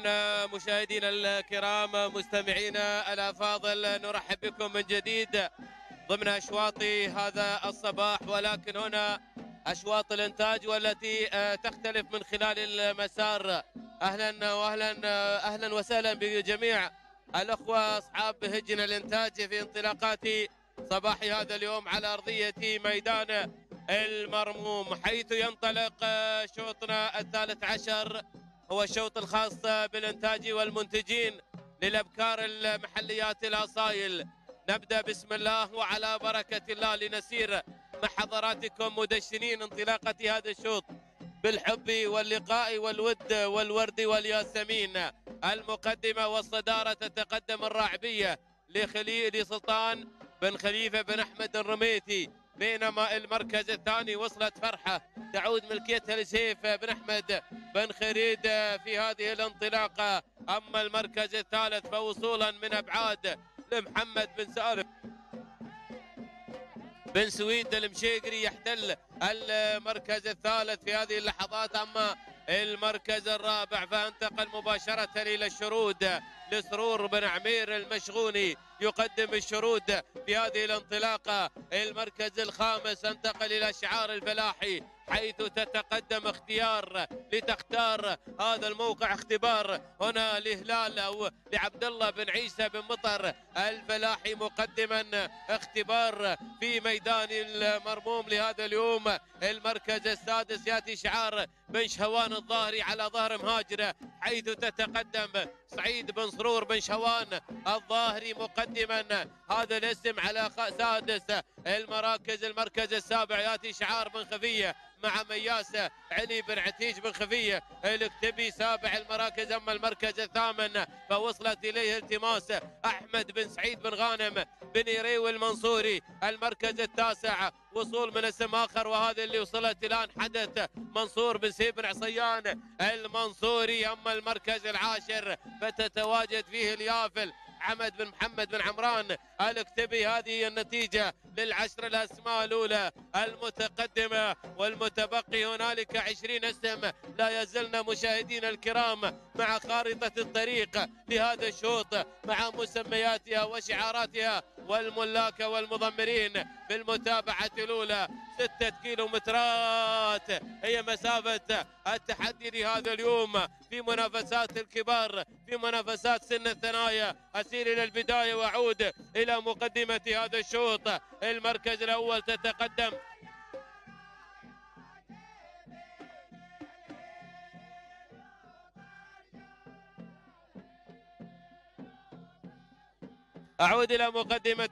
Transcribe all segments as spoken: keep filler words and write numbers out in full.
مشاهدينا الكرام مستمعينا الافاضل نرحب بكم من جديد ضمن اشواط هذا الصباح، ولكن هنا اشواط الانتاج والتي تختلف من خلال المسار. اهلا واهلا اهلا وسهلا بجميع الاخوه اصحاب هجن الانتاج في انطلاقات صباح هذا اليوم على ارضيه ميدان المرموم، حيث ينطلق شوطنا الثالث عشر، هو الشوط الخاص بالانتاج والمنتجين للابكار المحليات الاصايل. نبدا بسم الله وعلى بركه الله لنسير مع حضراتكم مدشنين انطلاقه هذا الشوط بالحب واللقاء والود والورد والياسمين. المقدمه والصداره تتقدم الراعبيه لخليل سلطان بن خليفه بن احمد الرميثي، بينما المركز الثاني وصلت فرحه تعود ملكيتها لسيف بن احمد بن خريد في هذه الانطلاقه. اما المركز الثالث فوصولا من ابعاد لمحمد بن سالم بن سويد المشيقري يحتل المركز الثالث في هذه اللحظات. اما المركز الرابع فانتقل مباشره الى الشرود لسرور بن عمير المشغوني يقدم الشرود في هذه الانطلاقه. المركز الخامس انتقل الى شعار الفلاحي، حيث تتقدم اختيار لتختار هذا الموقع اختبار هنا لهلال او لعبد الله بن عيسى بن مطر الفلاحي مقدما اختبار في ميدان المرموم لهذا اليوم. المركز السادس ياتي شعار بن شهوان الظاهري على ظهر مهاجره، حيث تتقدم سعيد بن سرور بن شوان الظاهري مقدما هذا الاسم على سادس المراكز. المركز السابع ياتي شعار بن خفيه مع مياسه علي بن عتيج بن خفيه الاكتبي سابع المراكز. اما المركز الثامن فوصلت اليه التماس احمد بن سعيد بن غانم بن يريو المنصوري. المركز التاسع وصول من اسم اخر، وهذا اللي وصلت الان حدث منصور بن سيف بن عصيان المنصوري. اما المركز العاشر فتتواجد فيه اليافل حمد بن محمد بن عمران الاكتبي. هذه النتيجة للعشر الأسماء الأولى المتقدمة، والمتبقي هنالك عشرين اسم. لا يزلنا مشاهدينا الكرام مع خارطة الطريق لهذا الشوط مع مسمياتها وشعاراتها والملاك والمضمرين. في المتابعة الأولى ستة كيلومترات هي مسافة التحدي لهذا اليوم في منافسات الكبار، في منافسات سن الثنايا. أسير إلى البداية وأعود إلى مقدمة هذا الشوط. المركز الأول تتقدم أعود إلى مقدمة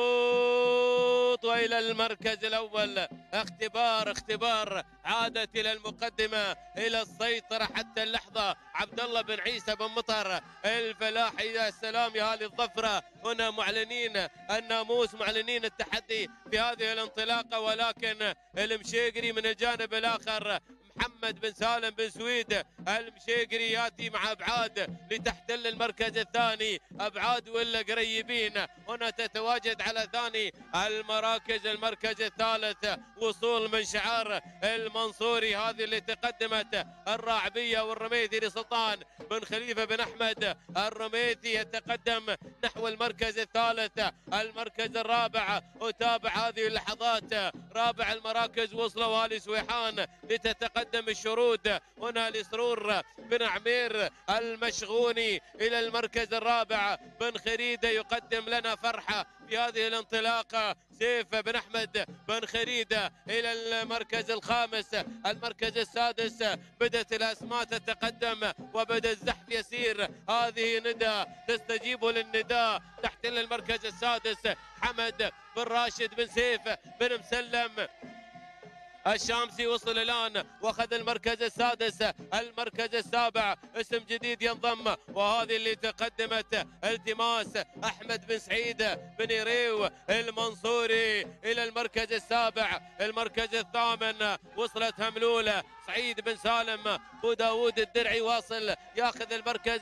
الشوط وإلى المركز الأول. اختبار اختبار عادت إلى المقدمة إلى السيطرة حتى اللحظة. عبد الله بن عيسى بن مطر الفلاحي، يا سلام يا هذه الظفرة. هنا معلنين الناموس، معلنين التحدي في هذه الانطلاقة، ولكن المشيقري من الجانب الآخر محمد بن سالم بن سويد المشيقري ياتي مع ابعاد لتحتل المركز الثاني، ابعاد ولا قريبين. هنا تتواجد على ثاني المراكز. المركز الثالث وصول من شعار المنصوري، هذه اللي تقدمت الراعبيه والرميثي لسلطان بن خليفه بن احمد الرميثي يتقدم نحو المركز الثالث. المركز الرابع اتابع هذه اللحظات رابع المراكز وصلوا ال سويحان لتتقدم قدم الشرود هنا لسرور بن عمير المشغوني إلى المركز الرابع. بن خريدة يقدم لنا فرحة في هذه الانطلاقة. سيف بن أحمد بن خريدة إلى المركز الخامس. المركز السادس بدأت الأسماء تتقدم وبدأ الزحف يسير. هذه ندى تستجيب للنداء تحتل المركز السادس. حمد بن راشد بن سيف بن مسلم الشامسي وصل الآن واخذ المركز السادس. المركز السابع اسم جديد ينضم، وهذه اللي تقدمت التماس أحمد بن سعيد بن يريو المنصوري إلى المركز السابع. المركز الثامن وصلت هملولة سعيد بن سالم بو داود الدرعي واصل ياخذ المركز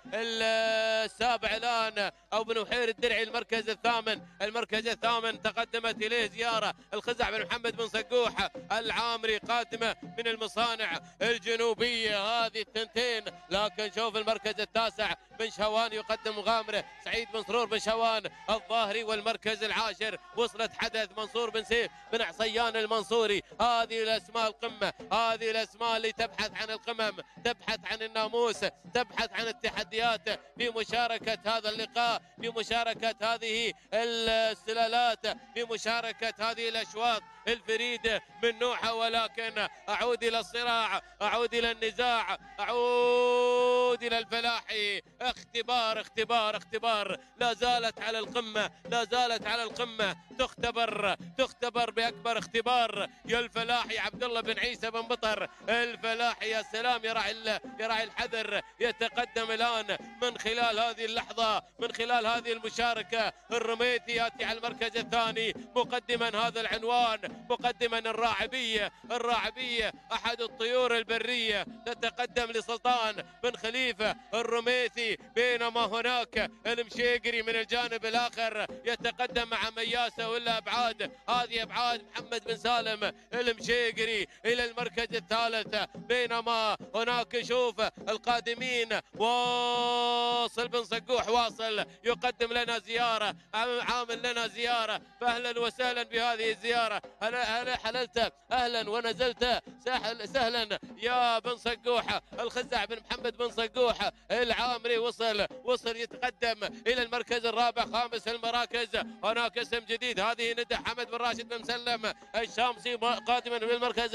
السابع الآن، أو بن وحير الدرعي المركز الثامن. المركز الثامن تقدمت إليه زيارة الخزع بن محمد بن صقوح العامري قادمة من المصانع الجنوبية هذه الثنتين. لكن شوف المركز التاسع بن شوان يقدم مغامرة، سعيد بن سرور بن شوان الظاهري. والمركز العاشر وصلت حدث منصور بن سيف بن عصيان المنصوري. هذه الأسماء القمة، هذه الأسماء اللي تبحث عن القمم، تبحث عن الناموس، تبحث عن التحديات في مشاركة هذا اللقاء، في مشاركة هذه السلالات، في مشاركة هذه الأشواط الفريدة من نوعها. ولكن أعود إلى الصراع، أعود إلى النزاع، أعود إلى الفلاحي. اختبار اختبار اختبار، لا زالت على القمة، لا زالت على القمة، تختبر تختبر بأكبر اختبار. يا الفلاحي عبد الله بن عيسى بن بطر، الفلاحي يا سلام، يا راعي يا راعي الحذر، يتقدم الآن من خلال هذه اللحظة، من خلال هذه المشاركة. الرميثي يأتي على المركز الثاني مقدما هذا العنوان، مقدما الراعبية. الراعبية أحد الطيور البرية تتقدم لسلطان بن خليفة الرميثي، بينما هناك المشيقري من الجانب الآخر يتقدم مع مياسة. ولا أبعاد، هذه أبعاد محمد بن سالم المشيقري إلى المركز الثالث. بينما هناك شوف القادمين، واصل بن صقوح واصل يقدم لنا زيارة، عامل لنا زيارة. فأهلا وسهلا بهذه الزيارة. هلا هلا حللت أهلا ونزلت سهلا يا بن صقوح. الخزع بن محمد بن صقوح العامري وصل وصل يتقدم إلى المركز الرابع. خامس المراكز هناك اسم جديد، هذه ندى حمد بن راشد بن مسلم الشامسي قادما من المركز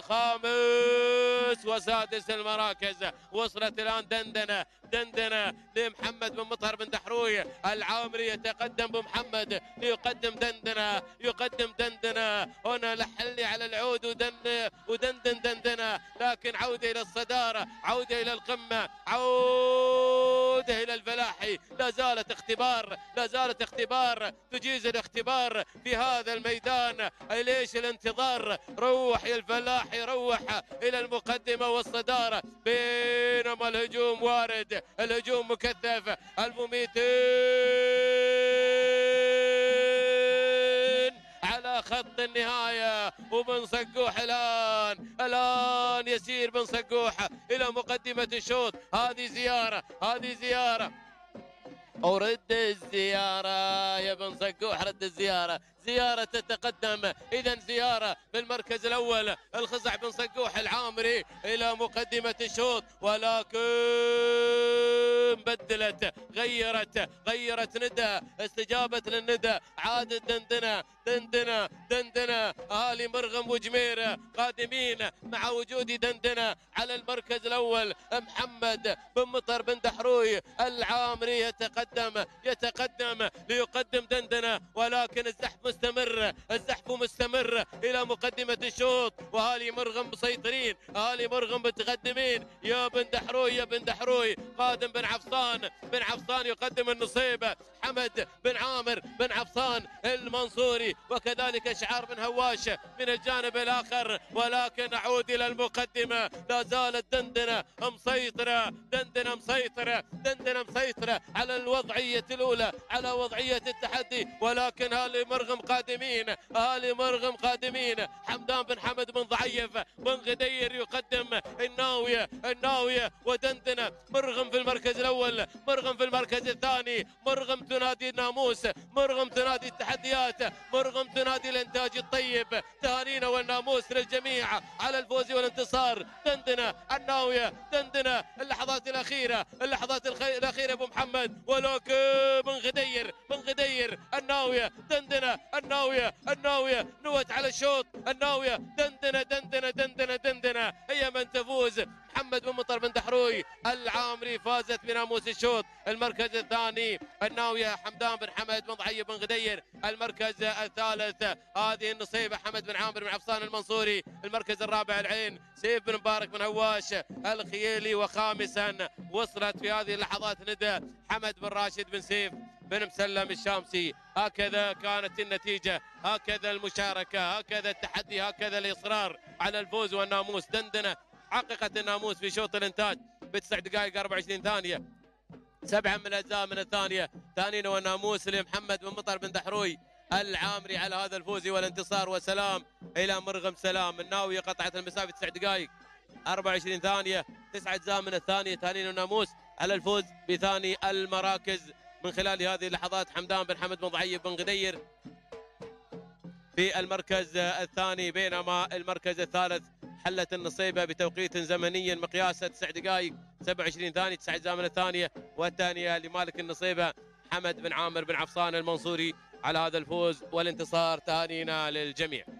الخامس. وسادس المراكز وصلت الآن دندنة دندنة لمحمد بن مطهر بن دحروي العامري، يتقدم بمحمد ليقدم دندنة، يقدم دندنة. هنا لحلي على العود ودن ودندن دندنة. لكن عودة إلى الصدارة، عودة إلى القمة، عودة إلى الفلاحي. لا زالت اختبار، لا زالت اختبار، تجيز الاختبار في هذا الميدان. ليش الانتظار؟ روح يا الفلاحي، روح إلى المقدمة والصدارة. بينما الهجوم وارد، الهجوم مكثف. المميتين على خط النهاية، وبن صقوح الآن الآن يسير بن صقوح إلى مقدمة الشوط. هذه زيارة، هذه زيارة، ورد الزيارة يا بن صقوح، رد الزيارة، زيارة تتقدم. إذا زيارة بالمركز الأول الخزع بن صقوح العامري إلى مقدمة الشوط. ولكن بدلت، غيرت غيرت ندى، استجابت للندى، عادت دندنة دندنة دندنة. أهالي مرغم وجميرة قادمين مع وجود دندنة على المركز الأول. محمد بن مطر بن دحروي العامري يتقدم يتقدم ليقدم دندنة. ولكن الزحف مستمر، الزحف مستمر إلى مقدمة الشوط. وأهالي مرغم مسيطرين، أهالي مرغم متقدمين. يا بن دحروي، يا بن دحروي قادم بن عفصان، بن عفصان يقدم النصيبة. حمد بن عامر بن عفصان المنصوري، وكذلك شعار بن هواش من الجانب الآخر. ولكن أعود إلى المقدمة، لا زالت دندنة مسيطرة، دندنة مسيطرة، دندنة مسيطرة على الوضعية الأولى، على وضعية التحدي. ولكن أهالي مرغم قادمين، أهالي مرغم قادمين. حمدان بن حمد بن ضعيف بن غدير يقدم الناوية، الناوية ودندنة. مرغم في المركز الأول، مرغم في المركز الثاني. مرغم تنادي الناموس، مرغم تنادي التحديات، مرغم تنادي الانتاج الطيب. تهانينا والناموس للجميع على الفوز والانتصار. دندنة الناوية، دندنة اللحظات الأخيرة، اللحظات الأخيرة أبو محمد. ولكن بن غدير، بن غدير الناوية، دندنة الناوية، الناوية نوت على الشوط. الناوية دندنة دندنة دندنة دندنة هي من تفوز. محمد بن مطر بن دحروي العامري فازت بناموس الشوط. المركز الثاني الناوية حمدان بن حمد بن ضعيف بن غدير. المركز الثالث هذه النصيبة حمد بن عامر بن عفصان المنصوري. المركز الرابع العين سيف بن مبارك بن هواش الخيالي. وخامسا وصلت في هذه اللحظات ندى حمد بن راشد بن سيف بن مسلم الشامسي. هكذا كانت النتيجة، هكذا المشاركة، هكذا التحدي، هكذا الإصرار على الفوز والناموس. دندنة حققت الناموس في شوط الانتاج بتسع دقائق أربع وعشرين ثانية، سبعة من الأجزاء من الثانية. ثانينا والناموس لمحمد بن مطر بن دحروي العامري على هذا الفوز والانتصار. وسلام الى مرغم سلام الناوية، قطعت المسافة تسع دقائق أربعة وعشرين ثانية، تسعة أجزاء من الثانية. تهانينا وناموس على الفوز بثاني المراكز من خلال هذه اللحظات حمدان بن حمد بن ضعيف بن غدير في المركز الثاني، بينما المركز الثالث حلت النصيبة بتوقيت زمني مقياسه تسع دقائق سبعة وعشرين ثانية، تسع أجزاء من الثانية. والثانية لمالك النصيبة حمد بن عامر بن عفصان المنصوري على هذا الفوز والانتصار. تهانينا للجميع.